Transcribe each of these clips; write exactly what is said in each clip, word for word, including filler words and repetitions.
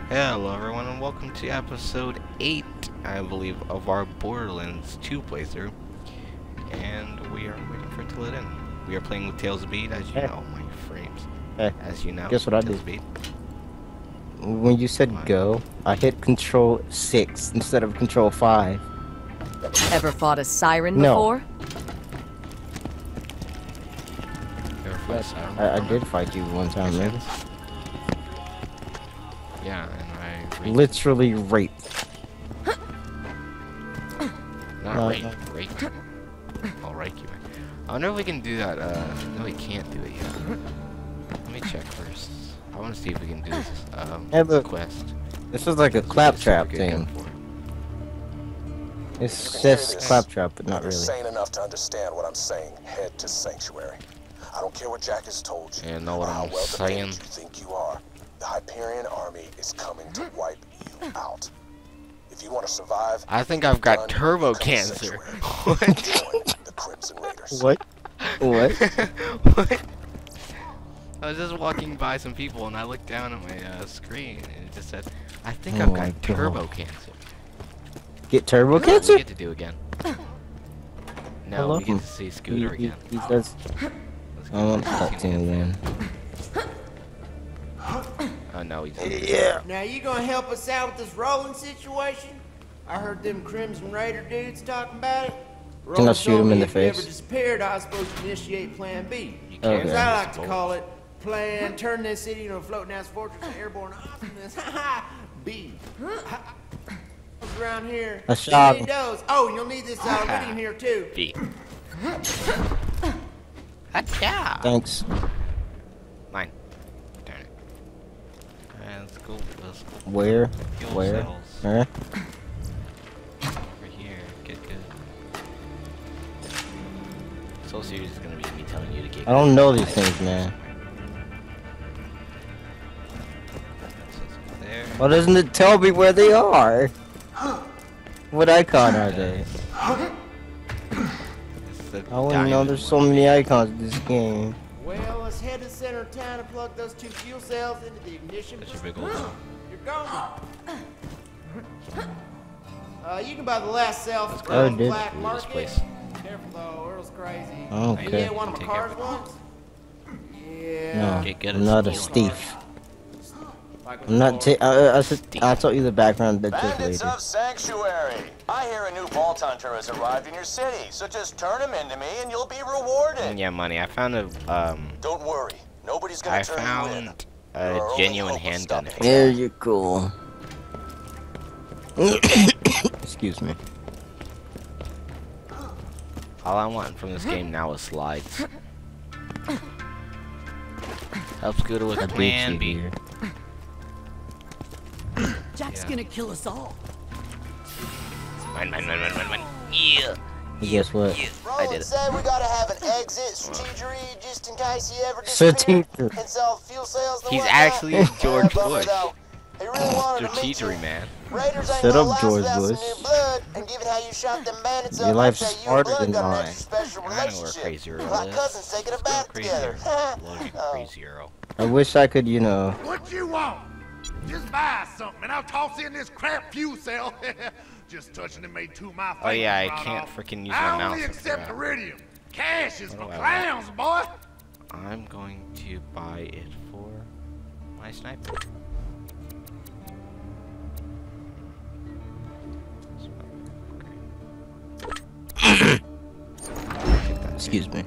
Hello everyone and welcome to episode eight, I believe, of our Borderlands two playthrough. And we are waiting for it to let in. We are playing with Tales of Beat, as you Hey. know, my frames. Hey, As you know, guess what I Tales did? of Beat. When you said What? go, I hit control six instead of control five. Ever fought a siren No. before? Never fought a siren I, I before, did fight you one time, man. man. Yeah, and I raped. Literally raped. Not No, raped, no. raped. I'll rake you. I wonder if we can do that. Uh, no, we can't do it yet. Let me check first. I want to see if we can do this um, Yeah, but- quest. This is like a This is claptrap super good gun thing. for. It's You can hear just this. claptrap, but not You're really. sane enough to understand what I'm saying. Head to Sanctuary. I don't care what Jack has told you. Yeah, know what or how I'm well saying. defended you think you are. The Hyperion army is coming to wipe you out. If you want to survive, I think I've got done, turbo come to cancer. Sanctuary. What? Join the Crimson Raiders. What? What? What? I was just walking by some people and I looked down at my uh, screen and it just said, I think Oh I've my got turbo God. cancer. Get turbo What cancer? we get to do again? I No, love we get him. to see He, Scooter he, again. he does. Let's I want go to see talk to him him again. Oh no, he's Yeah. Now you gonna help us out with this rolling situation? I heard them Crimson Raider dudes talking about it. Can I Roland shoot told him me in the if you ever face? disappeared, I was supposed to initiate Plan B. You Okay. can't. As I like to Bullets. call it, Plan Turn this city into a floating ass fortress of airborne awesomeness. B. Around here. I shot you him. need those. Oh, you'll need this uh, in here too. B. Achoo! Thanks. Mine. Darn it. Alright, let's go. Let's go. Where? Fuel Where? cells. Huh? Over here. Get good. So serious is gonna be me telling you to get I don't good. know these things, man. There. Why doesn't it tell me where they are? What icon are they? It's the I wouldn't know diamond there's so one. many icons in this game. Well, let's head to the center of town and plug those two fuel cells into the ignition. That's your big old one. You're gone. Uh, you can buy the last cell Let's for go. Oh, the dude. black Ooh, this market. place. Careful though, Earl's crazy. Okay. You get one of my Take cars everything. once? Yeah. No, Get good at I'm not a stealing. thief. Like a I'm not. car. Ta I, I, said- I'll tell you the background that took Bandits later. of Sanctuary! I hear a new Vault Hunter has arrived in your city, so just turn him into me and you'll be rewarded. Yeah, money. I found a um. Don't worry, nobody's gonna I turn you in. found You're a our only genuine hope of handgun. stopping There you go. Excuse me. All I want from this game now is slides. Help Scooter with I Plan beat B. you here. Jack's Yeah. gonna kill us all. Mine, mine, mine, mine, mine, mine. Yeah. And guess what? Yeah. I Roland did it. said we gotta have an exit strategy just in case he ever Strategy. disappeared and sell fuel cells and He's whatnot. actually George Yeah, bummer Bush. though. He really wanted to meet you. Strategery, man. Raiders ain't Shut gonna up, last George without some Bush. new blood, and given how you shot them bandits Your up, life's I'd say you and harder Blood than got an mine. extra special I know where relationship. Crazy Earl Like is. cousins taking a Let's go bath Crazy together. Earl. Loading Oh. Crazy Earl. I wish I could, you know. What you want? Just buy something and I'll toss in this crap fuel cell. Just touching it made two of my Oh yeah, I fingers run can't off. freaking use I my mouse. only like accept that. iridium. Cash is What for do I clowns, boy. I'm going to buy it for my sniper. Excuse me.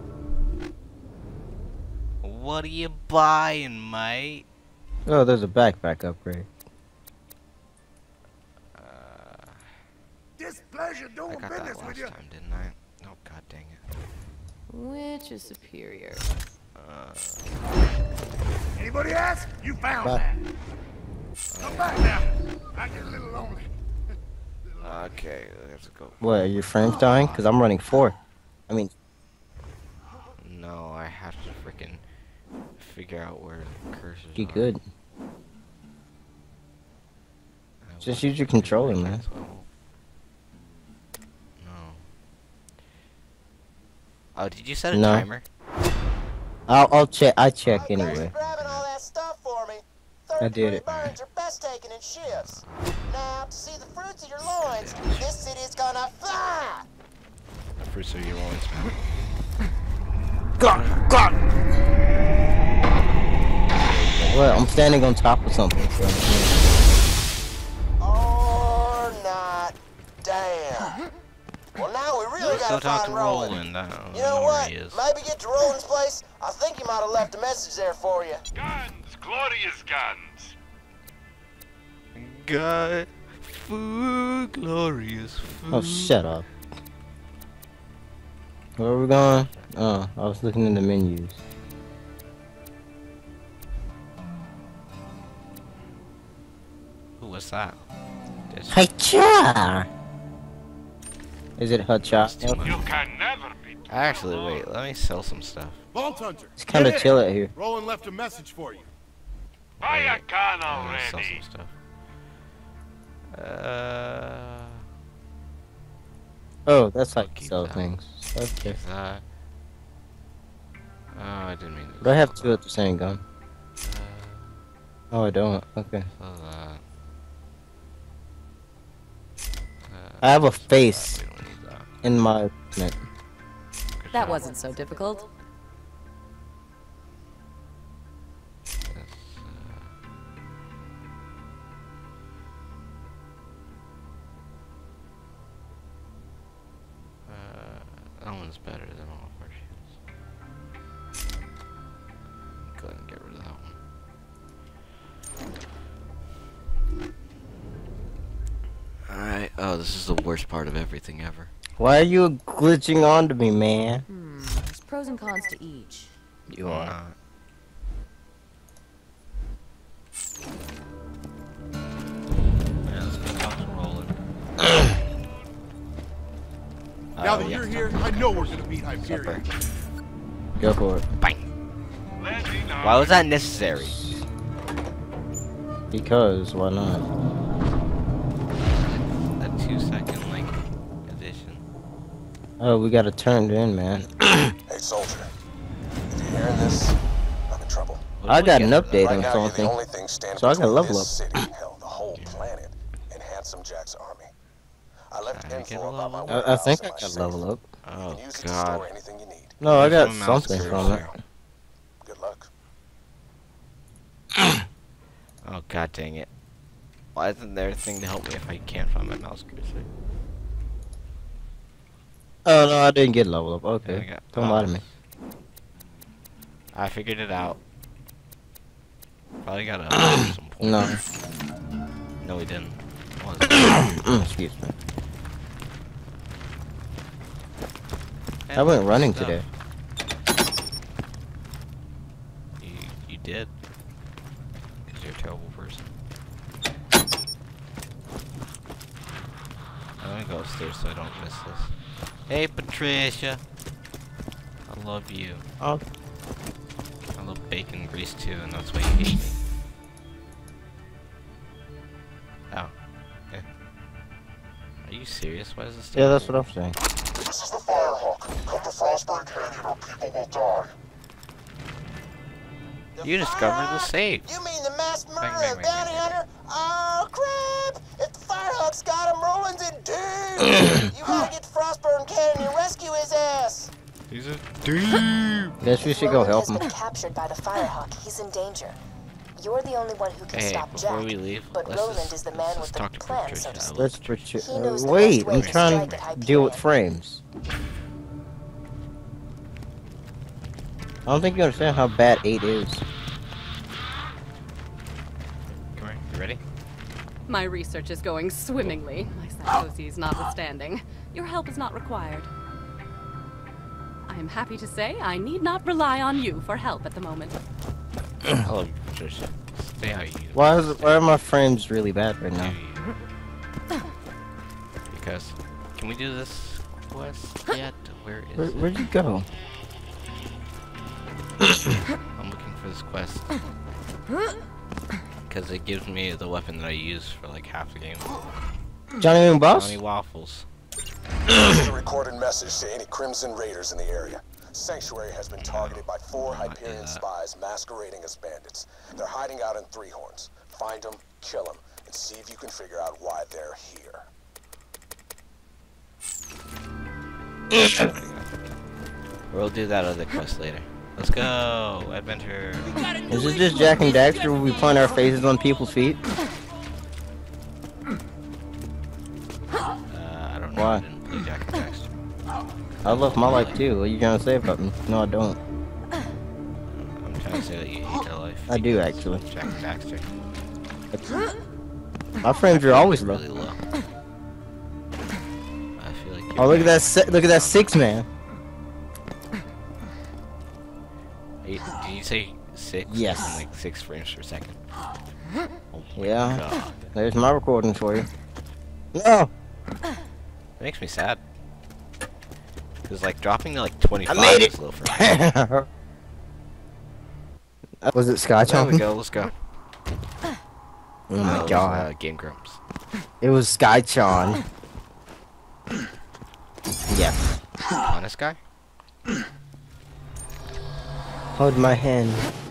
What are you buying, mate? Oh, there's a backpack upgrade. Uh, Displeasure I doing got that business last with you. time, didn't I? Oh god dang it. Which is superior? Anybody ask? You found Back. that. Come back now. I get a little lonely. Okay, let's go. What, are your friends dying? Because I'm running four. I mean, No, I have to freaking figure out where the cursors you are. good. I Just will use your do controller, what I can, man. so I won't- No. Oh, did you set a No. timer? I'll, I'll check. I check Hey, thanks for anyway. grabbing all that stuff for me. I did it. Third-degree burns are bad. rest taking in shifts. Now, to see the fruits of your loins, this city's gonna fly! The fruits of your loins, man. God, God. Well, I'm standing on top of something. So. Or not. Damn. Well, now we really Let's gotta go talk find to Roland. Roland. I don't You know know what? where he is. Maybe get to Roland's place. I think he might have left a message there for you. Guns, glorious guns. God, food, glorious food. Oh, shut up. Where are we going? Oh, I was looking in the menus. Who was that? This- Hacha! Is it Hacha? It's too much. You can never be. Actually, wait. Let me sell some stuff. Vault Hunter. It's kind of get chill in. out here. Roland left a message for you. Buy a gun I'm gonna sell already. some stuff. Uh, Oh, that's how you Keep sell that. things. Okay. is that? Oh, I didn't mean to. But I have two at the same gun. Uh, Oh, I don't. Okay. sell that. Uh, I have a face we don't need that. in my neck. Good That job. wasn't so difficult. That's, uh, uh, that one's better than all of our shields. Go ahead and get rid of that one. Alright, oh, this is the worst part of everything ever. Why are you glitching onto me, man? Hmm. There's pros and cons to each. You Or are. not. Yeah, let's go talk to Roland. Now Oh, that yeah, you're talk here, to I him. know we're gonna beat Hyperion. Go for it. Bang! Landing on. Why was that necessary? Because, why not? A two second, like, addition. Oh, we got it turned in, man. Hey, soldier. If you're hearing this, I'm in trouble. What I did we got get an for that? update. Right on now, you're the something. only thing standing So I gotta between level this up. city, hell, the whole planet, and Handsome Jack's army. I left I get info a about my level I, I whereabouts think in I my got safe. level up. You Oh, can use it to God. store anything you need. No, I got There's my mouse something cursor. from it. Good luck. Oh, god dang it. Why isn't there a thing to help me if I can't find my mouse cursor? Oh, no, I didn't get level up. Yeah, I Okay. got- Don't lie to me. I figured it out. Probably got to upload some points. No. No, we didn't. What was it? Mm, Excuse me. I went running Stuff. today. You, you did? Because you're a terrible person. I'm gonna go upstairs so I don't miss this. Hey, Patricia! I love you. Oh, I love bacon grease too, and that's why you hate me. Oh. Okay. Are you serious? Why is this yeah, that's what I'm saying. This is the Firehawk. Come to Frostburn Canyon or people will die. The You discovered the Firehawk? safe. You mean the mass Bang, murderer bang, of bang, bounty bang, bang. hunter? Oh, crap! If the Firehawk's got him, Roland's in dude! You gotta get to Frostburn Canyon and rescue his ass! He's a dude! Guess we should go Roland help has him. been captured by the Firehawk. He's in danger. You're the only one who can Hey, stop before Jack. we leave, but let's Roland just, is the let's man just with the talk to plan, Patricia. so to I speak. Let's pretend. He knows the Wait, best way I'm to trying strike at to deal with Hyperion. frames. I don't think you understand how bad eight is. Come here, you ready? My research is going swimmingly, my psychoses notwithstanding. Your help is not required. I am happy to say I need not rely on you for help at the moment. I love you, Patricia. Stay how you do. Why is why are my frames really bad right now? you. Because, can we do this quest yet? Where is Where, it? where'd you go? I'm looking for this quest. Because it gives me the weapon that I use for like half the game. Johnny and Boss? Johnny Waffles. Send a recorded message to any Crimson Raiders in the area. Sanctuary has been targeted by four Hyperion spies masquerading as bandits. They're hiding out in Three Horns. Find them, kill them, and see if you can figure out why they're here. We'll do that other quest later. Let's go, adventure. Is it just Jack and Daxter where we point our faces on people's feet? Uh, I don't know. Why? I didn't play Jack and Daxter. I love my life too. What are you trying to say about me? No, I don't. I'm trying to say that you hate your life. I do actually. Jack and Daxter. My friends are always low. Really low. I feel like you're Oh, look at bad. that! Si look at that six man. Did you say six? Yes. As in, like six frames per second. Oh my Yeah. God. There's my recording for you. No. It makes me sad. Cause like dropping to like twenty-five I made it. is low for me. Was it Sky There we Chomping? go. Let's go. Oh No, my it was, god. uh, Game Grumps. It was Skychon. Yes. Honest guy? Hold my hand.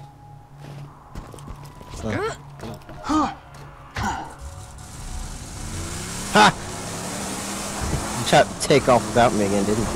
Ha! You tried to take off without me again, didn't you?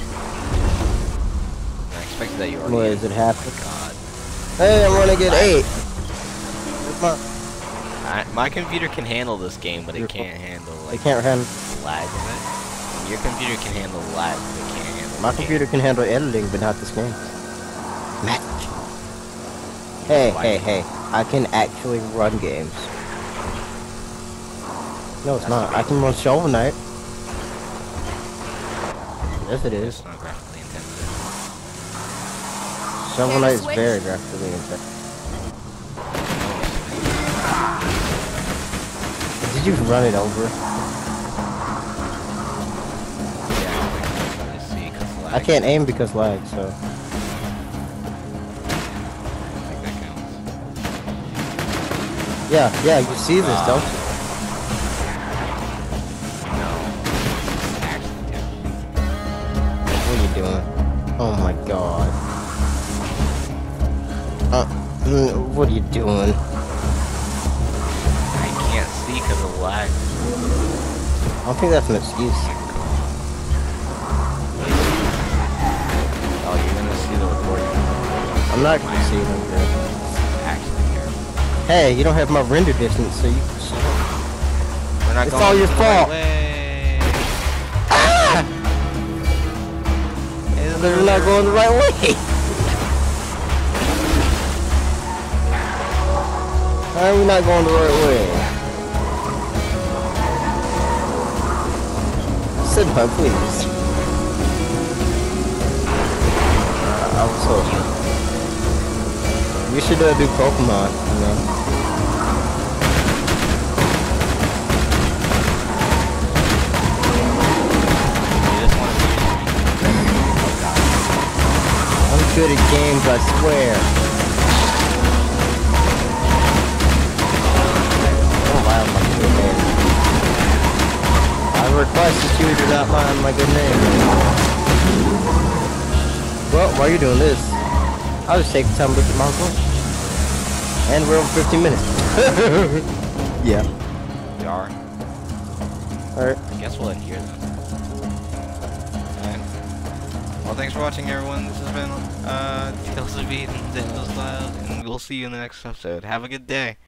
I expected that you already. What is it happen? God. Hey, I'm gonna get eight. My, I, my computer can handle this game, but it Your can't handle I like can't handle. lag of it. Your computer can handle lag, but it can't handle. My the computer can handle editing, but not this game. Magic. Hey, hey, hey! I can actually run games. No, it's not. I can run Shovel Knight. Yes, it Game. is. It's not graphically intensive. Shovel Knight is very graphically intensive. Did you run it over? Yeah, I see, 'cause lag. I can't aim because lag, so. I think that counts. Yeah, yeah, you see this, don't you? No. Actually, yeah. What are you doing? Oh my god. Uh, mm, what are you doing? I can't see because of lag. I don't think that's an excuse. Oh, you're gonna see the recording. I'm not gonna see it over there. Actually, here. Hey, you don't have my render distance, so you can see it. We're not It's going all your the right fault. way. Ah! They're not going the right way. Why are we not going the right way? Senpai, please. Uh, I was hoping. We should uh, do Pokemon, you know. You just want to see your I'm good at games, I swear. Oh wow, my good name. I request that you do not mind my good name. Well, while you're doing this, I'll just take the time to look at my report. And we're over fifteen minutes. Yeah. We are. Alright. I guess we'll end here then. Alright. Well, thanks for watching, everyone. This has been uh, Tales of Beat and Tales Loud, and we'll see you in the next episode. Have a good day.